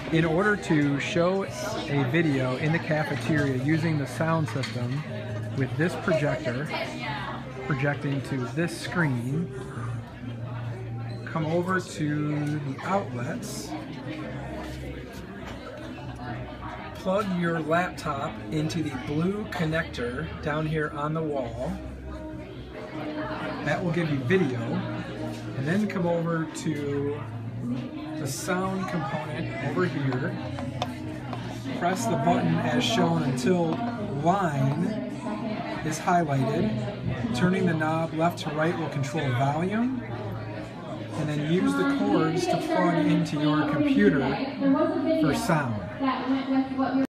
In order to show a video in the cafeteria using the sound system with this projector projecting to this screen, come over to the outlets, plug your laptop into the blue connector down here on the wall. That will give you video, and then come over to the sound component over here. Press the button as shown until line is highlighted. Turning the knob left to right will control volume, and then use the cords to plug into your computer for sound.